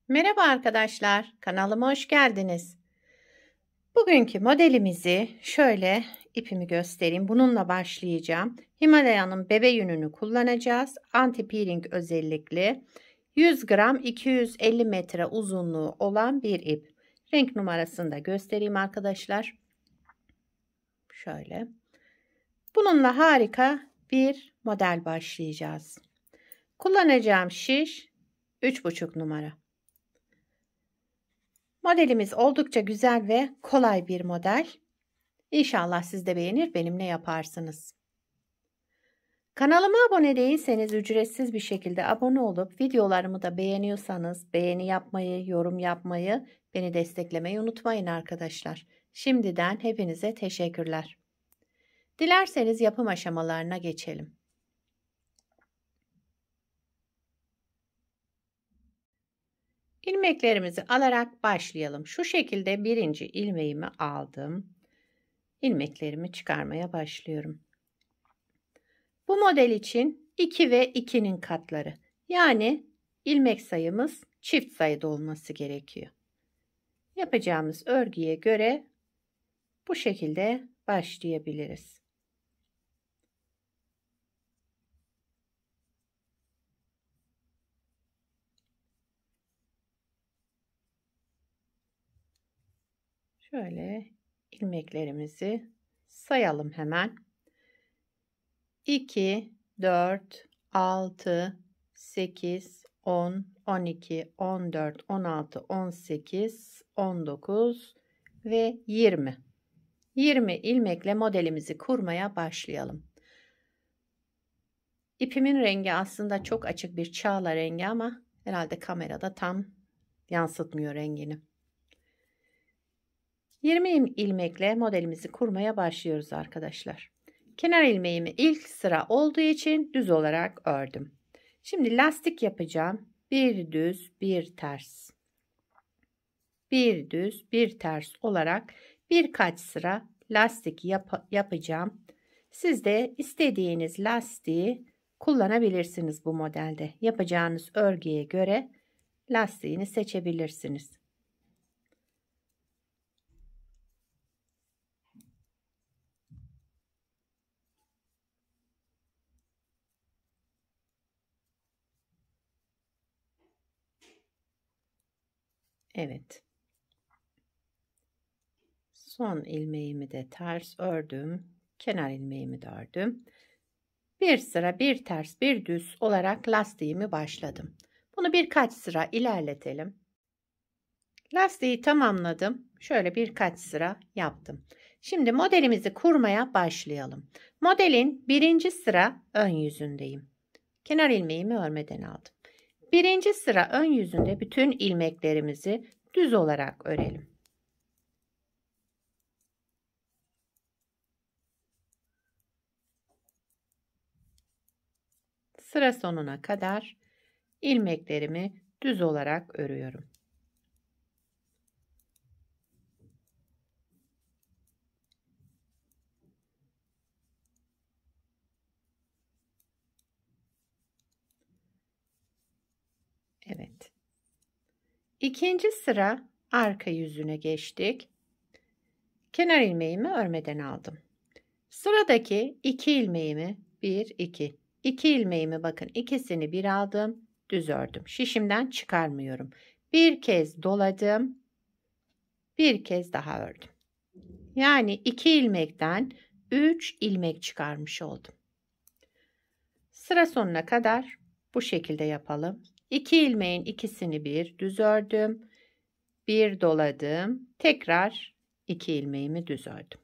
Merhaba arkadaşlar, kanalıma hoş geldiniz. Bugünkü modelimizi şöyle ipimi göstereyim. Bununla başlayacağım. Himalaya'nın bebe yününü kullanacağız. Anti peeling özellikli. 100 gram 250 metre uzunluğu olan bir ip. Renk numarasını da göstereyim arkadaşlar. Şöyle. Bununla harika bir model başlayacağız. Kullanacağım şiş 3,5 numara. Modelimiz oldukça güzel ve kolay bir model. İnşallah siz de beğenir, benimle yaparsınız. Kanalıma abone değilseniz ücretsiz bir şekilde abone olup videolarımı da beğeniyorsanız beğeni yapmayı, yorum yapmayı, beni desteklemeyi unutmayın arkadaşlar. Şimdiden hepinize teşekkürler. Dilerseniz yapım aşamalarına geçelim. İlmeklerimizi alarak başlayalım. Şu şekilde birinci ilmeğimi aldım. İlmeklerimi çıkarmaya başlıyorum. Bu model için 2 ve 2'nin katları. Yani ilmek sayımız çift sayıda olması gerekiyor. Yapacağımız örgüye göre bu şekilde başlayabiliriz. Şöyle ilmeklerimizi sayalım hemen. 2, 4, 6, 8, 10, 12, 14, 16, 18, 19 ve 20. 20 ilmekle modelimizi kurmaya başlayalım. İpimin rengi aslında çok açık bir çağla rengi ama herhalde kamerada tam yansıtmıyor rengini. 20 ilmekle modelimizi kurmaya başlıyoruz arkadaşlar. Kenar ilmeğimi ilk sıra olduğu için düz olarak ördüm. Şimdi lastik yapacağım. Bir düz, bir ters. Bir düz, bir ters olarak birkaç sıra lastik yapacağım. Siz de istediğiniz lastiği kullanabilirsiniz bu modelde. Yapacağınız örgüye göre lastiğini seçebilirsiniz. Evet. Son ilmeğimi de ters ördüm. Kenar ilmeğimi de ördüm. Bir sıra bir ters bir düz olarak lastiğimi başladım. Bunu birkaç sıra ilerletelim. Lastiği tamamladım. Şöyle birkaç sıra yaptım. Şimdi modelimizi kurmaya başlayalım. Modelin birinci sıra ön yüzündeyim. Kenar ilmeğimi örmeden aldım. Birinci sıra ön yüzünde bütün ilmeklerimizi düz olarak örelim. Sıra sonuna kadar ilmeklerimi düz olarak örüyorum. Evet. İkinci sıra arka yüzüne geçtik. Kenar ilmeğimi örmeden aldım. Sıradaki 2 ilmeğimi 1 2 2 ilmeğimi bakın ikisini bir aldım, düz ördüm. Şişimden çıkarmıyorum. Bir kez doladım. Bir kez daha ördüm. Yani 2 ilmekten 3 ilmek çıkarmış oldum. Sıra sonuna kadar bu şekilde yapalım. 2 ilmeğin ikisini bir düz ördüm. Bir doladım. Tekrar 2 ilmeğimi düz ördüm.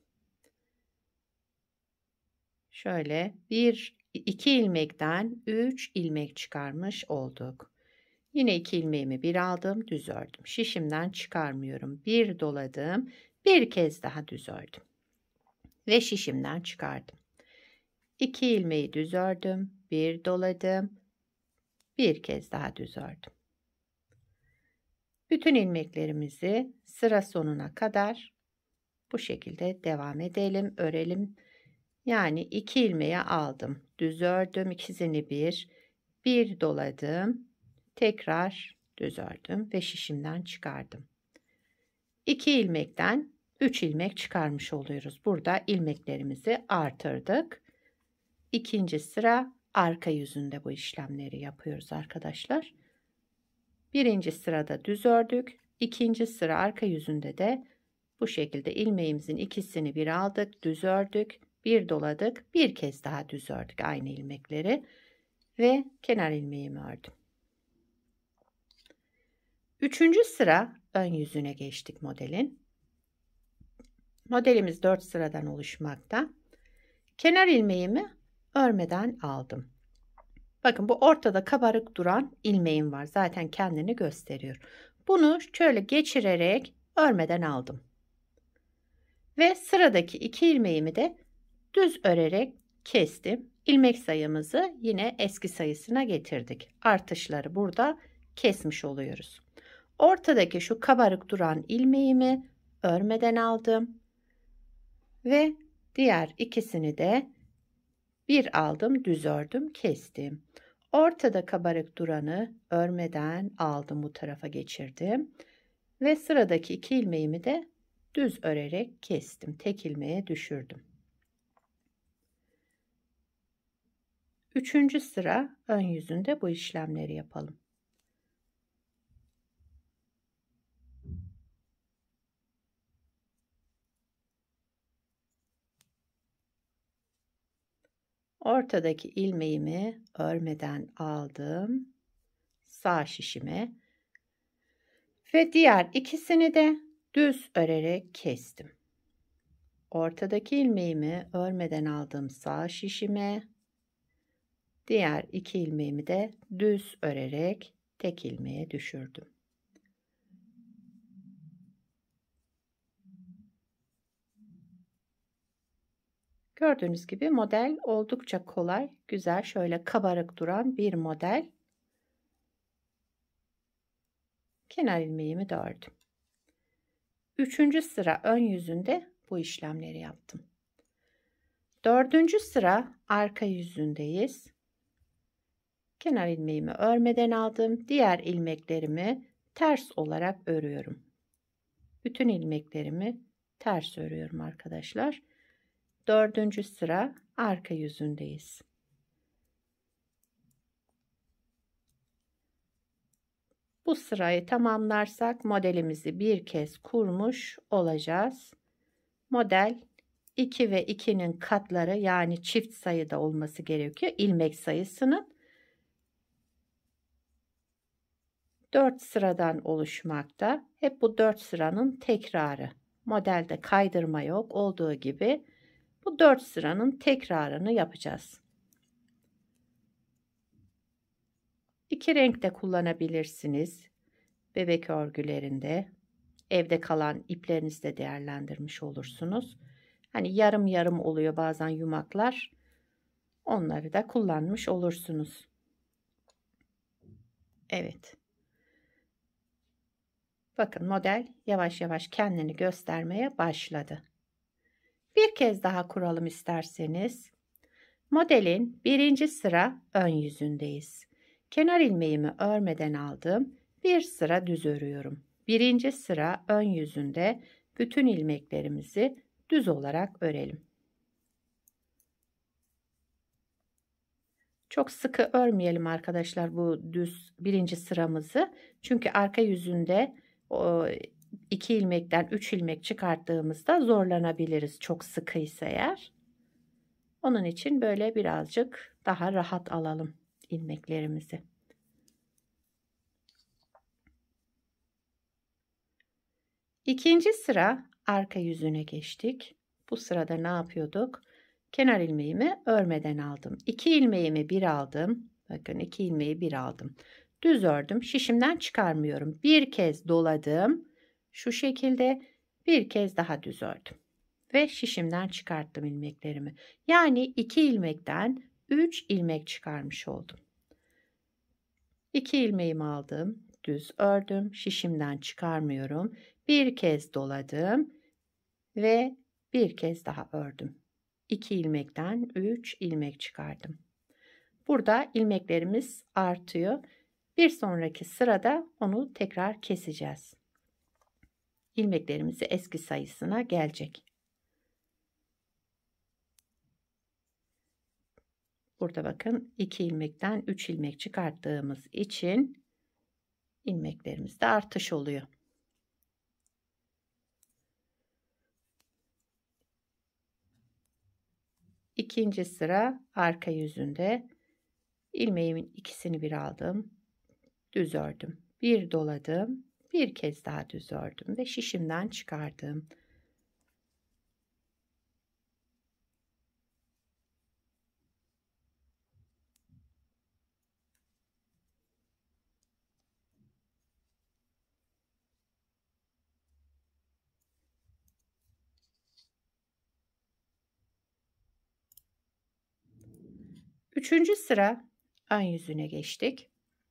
Şöyle 2 ilmekten 3 ilmek çıkarmış olduk. Yine 2 ilmeğimi bir aldım, düz ördüm. Şişimden çıkarmıyorum. Bir doladım. Bir kez daha düz ördüm. Ve şişimden çıkardım. 2 ilmeği düz ördüm. Bir doladım. Bir kez daha düz ördüm. Bütün ilmeklerimizi sıra sonuna kadar bu şekilde devam edelim, örelim. Yani 2 ilmeği aldım, düz ördüm, ikisini bir doladım, tekrar düz ördüm ve şişimden çıkardım. 2 ilmekten 3 ilmek çıkarmış oluyoruz. Burada ilmeklerimizi artırdık. İkinci sıra arka yüzünde bu işlemleri yapıyoruz arkadaşlar. Birinci sırada düz ördük. İkinci sıra arka yüzünde de bu şekilde ilmeğimizin ikisini bir aldık, düz ördük, bir doladık, bir kez daha düz ördük aynı ilmekleri ve kenar ilmeğimi ördüm. Üçüncü sıra ön yüzüne geçtik modelin. Modelimiz 4 sıradan oluşmakta. Kenar ilmeğimi örmeden aldım. Bakın bu ortada kabarık duran ilmeğim var. Zaten kendini gösteriyor. Bunu şöyle geçirerek örmeden aldım. Ve sıradaki 2 ilmeğimi de düz örerek kestim. İlmek sayımızı yine eski sayısına getirdik. Artışları burada kesmiş oluyoruz. Ortadaki şu kabarık duran ilmeğimi örmeden aldım. Ve diğer ikisini de bir aldım, düz ördüm, kestim. Ortada kabarık duranı örmeden aldım, bu tarafa geçirdim. Ve sıradaki 2 ilmeğimi de düz örerek kestim. Tek ilmeğe düşürdüm. Üçüncü sıra ön yüzünde bu işlemleri yapalım. Ortadaki ilmeğimi örmeden aldım. Sağ şişime ve diğer ikisini de düz örerek kestim. Ortadaki ilmeğimi örmeden aldım sağ şişime. Diğer 2 ilmeğimi de düz örerek tek ilmeğe düşürdüm. Gördüğünüz gibi model oldukça kolay, güzel, şöyle kabarık duran bir model. Kenar ilmeğimi de ördüm. Üçüncü sıra ön yüzünde bu işlemleri yaptım. Dördüncü sıra arka yüzündeyiz. Kenar ilmeğimi örmeden aldım. Diğer ilmeklerimi ters olarak örüyorum. Bütün ilmeklerimi ters örüyorum arkadaşlar. Dördüncü sıra arka yüzündeyiz. Bu sırayı tamamlarsak modelimizi bir kez kurmuş olacağız. Model 2 ve 2'nin katları, yani çift sayıda olması gerekiyor. İlmek sayısının 4 sıradan oluşmakta. Hep bu 4 sıranın tekrarı. Modelde kaydırma yok. Olduğu gibi bu 4 sıranın tekrarını yapacağız. 2 renk de kullanabilirsiniz. Bebek örgülerinde evde kalan iplerinizi de değerlendirmiş olursunuz. Hani yarım yarım oluyor bazen yumaklar. Onları da kullanmış olursunuz. Evet. Bakın model yavaş yavaş kendini göstermeye başladı. Bir kez daha kuralım isterseniz. Modelin birinci sıra ön yüzündeyiz. Kenar ilmeğimi örmeden aldım. Bir sıra düz örüyorum. Birinci sıra ön yüzünde bütün ilmeklerimizi düz olarak örelim. Çok sıkı örmeyelim arkadaşlar bu düz birinci sıramızı. Çünkü arka yüzünde o 2 ilmekten 3 ilmek çıkarttığımızda zorlanabiliriz, çok sıkıysa eğer. Onun için böyle birazcık daha rahat alalım ilmeklerimizi. İkinci sıra arka yüzüne geçtik. Bu sırada ne yapıyorduk? Kenar ilmeğimi örmeden aldım. 2 ilmeğimi bir aldım. Bakın 2 ilmeği bir aldım. Düz ördüm. Şişimden çıkarmıyorum. Bir kez doladım. Şu şekilde bir kez daha düz ördüm. Ve şişimden çıkarttım ilmeklerimi. Yani 2 ilmekten 3 ilmek çıkarmış oldum. 2 ilmeğimi aldım. Düz ördüm. Şişimden çıkarmıyorum. Bir kez doladım. Ve bir kez daha ördüm. 2 ilmekten 3 ilmek çıkardım. Burada ilmeklerimiz artıyor. Bir sonraki sırada onu tekrar keseceğiz. İlmeklerimizi eski sayısına gelecek. Burada bakın 2 ilmekten 3 ilmek çıkarttığımız için ilmeklerimizde artış oluyor. İkinci sıra arka yüzünde ilmeğimin ikisini bir aldım. Düz ördüm. Bir doladım. Bir kez daha düz ördüm ve şişimden çıkardım. Üçüncü sıra ön yüzüne geçtik.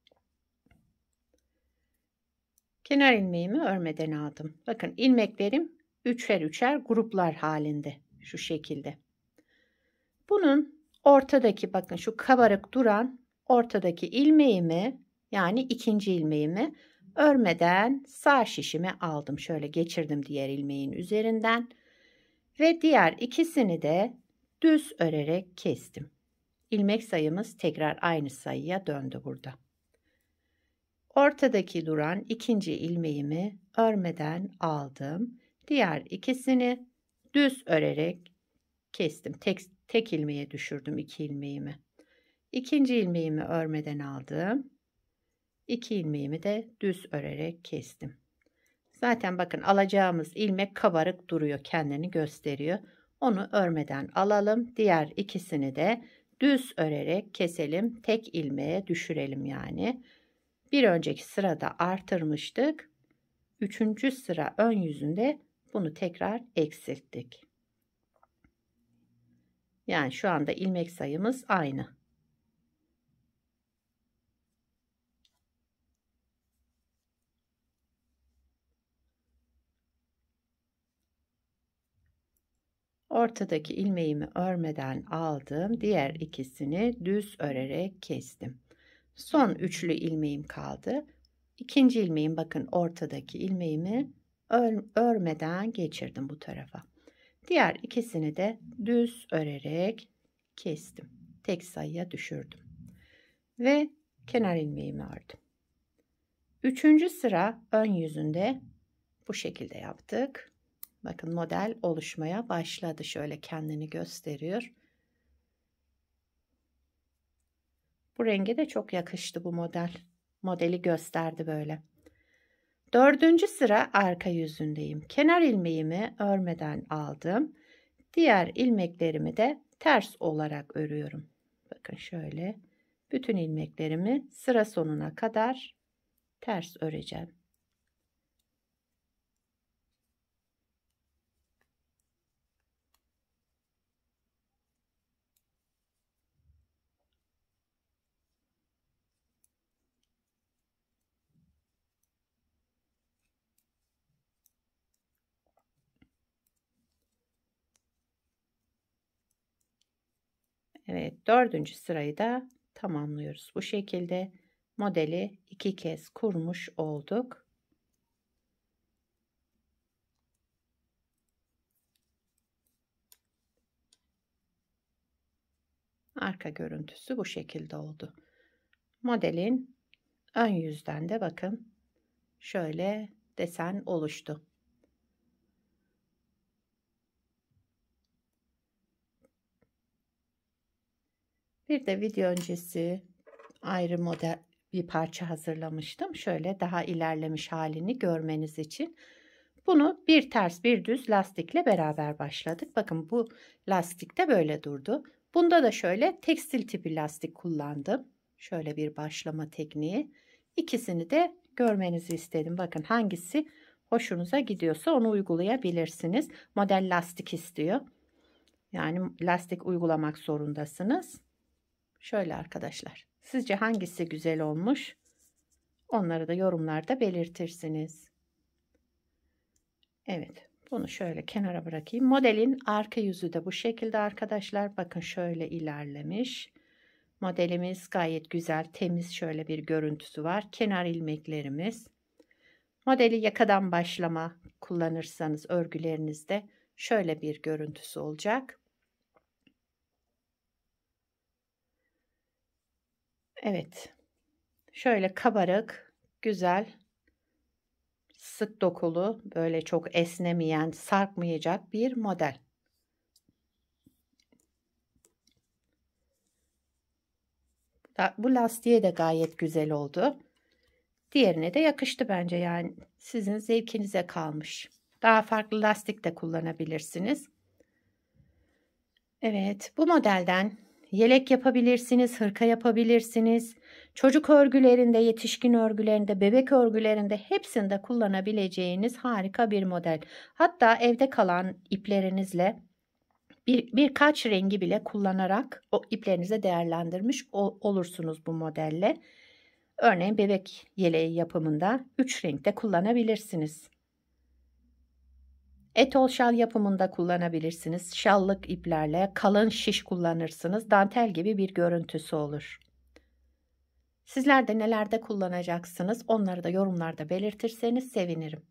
Kenar ilmeğimi örmeden aldım. Bakın ilmeklerim üçer üçer gruplar halinde şu şekilde. Bunun ortadaki bakın şu kabarık duran ortadaki ilmeğimi yani ikinci ilmeğimi örmeden sağ şişime aldım. Şöyle geçirdim diğer ilmeğin üzerinden ve diğer ikisini de düz örerek kestim. İlmek sayımız tekrar aynı sayıya döndü burada. Ortadaki duran ikinci ilmeğimi örmeden aldım. Diğer ikisini düz örerek kestim. Tek ilmeğe düşürdüm iki ilmeğimi. İkinci ilmeğimi örmeden aldım. İki ilmeğimi de düz örerek kestim. Zaten bakın alacağımız ilmek kabarık duruyor, kendini gösteriyor. Onu örmeden alalım. Diğer ikisini de düz örerek keselim. Tek ilmeğe düşürelim yani. Bir önceki sırada artırmıştık. Üçüncü sıra ön yüzünde bunu tekrar eksilttik. Yani şu anda ilmek sayımız aynı. Ortadaki ilmeğimi örmeden aldım. Diğer ikisini düz örerek kestim. Son üçlü ilmeğim kaldı. İkinci ilmeğim bakın ortadaki ilmeğimi örmeden geçirdim bu tarafa. Diğer ikisini de düz örerek kestim. Tek sayıya düşürdüm. Ve kenar ilmeğimi ördüm. Üçüncü sıra ön yüzünde bu şekilde yaptık. Bakın model oluşmaya başladı. Şöyle kendini gösteriyor. Bu renge de çok yakıştı bu model. Modeli gösterdi böyle. Dördüncü sıra arka yüzündeyim. Kenar ilmeğimi örmeden aldım. Diğer ilmeklerimi de ters olarak örüyorum. Bakın şöyle bütün ilmeklerimi sıra sonuna kadar ters öreceğim. Evet, dördüncü sırayı da tamamlıyoruz. Bu şekilde modeli iki kez kurmuş olduk. Arka görüntüsü bu şekilde oldu. Modelin ön yüzden de bakın şöyle desen oluştu. Bir de video öncesi ayrı model bir parça hazırlamıştım. Şöyle daha ilerlemiş halini görmeniz için. Bunu bir ters bir düz lastikle beraber başladık. Bakın bu lastik de böyle durdu. Bunda da şöyle tekstil tipi lastik kullandım. Şöyle bir başlama tekniği. İkisini de görmenizi istedim. Bakın hangisi hoşunuza gidiyorsa onu uygulayabilirsiniz. Model lastik istiyor. Yani lastik uygulamak zorundasınız. Şöyle arkadaşlar. Sizce hangisi güzel olmuş? Onları da yorumlarda belirtirsiniz. Evet. Bunu şöyle kenara bırakayım. Modelin arka yüzü de bu şekilde arkadaşlar. Bakın şöyle ilerlemiş. Modelimiz gayet güzel, temiz şöyle bir görüntüsü var. Kenar ilmeklerimiz. Modeli yakadan başlama kullanırsanız örgülerinizde şöyle bir görüntüsü olacak. Evet. Şöyle kabarık, güzel, sık dokulu, böyle çok esnemeyen, sarkmayacak bir model. Bu lastiğe de gayet güzel oldu. Diğerine de yakıştı bence, yani sizin zevkinize kalmış. Daha farklı lastik de kullanabilirsiniz. Evet, bu modelden yelek yapabilirsiniz, hırka yapabilirsiniz. Çocuk örgülerinde, yetişkin örgülerinde, bebek örgülerinde hepsinde kullanabileceğiniz harika bir model. Hatta evde kalan iplerinizle birkaç rengi bile kullanarak o iplerinizi değerlendirmiş olursunuz bu modelle. Örneğin bebek yeleği yapımında 3 renkte kullanabilirsiniz. Etol şal yapımında kullanabilirsiniz. Şallık iplerle kalın şiş kullanırsınız. Dantel gibi bir görüntüsü olur. Sizler de nelerde kullanacaksınız? Onları da yorumlarda belirtirseniz sevinirim.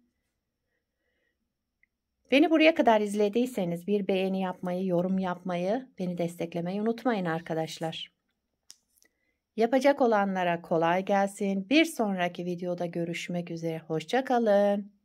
Beni buraya kadar izlediyseniz bir beğeni yapmayı, yorum yapmayı, beni desteklemeyi unutmayın arkadaşlar. Yapacak olanlara kolay gelsin. Bir sonraki videoda görüşmek üzere. Hoşça kalın.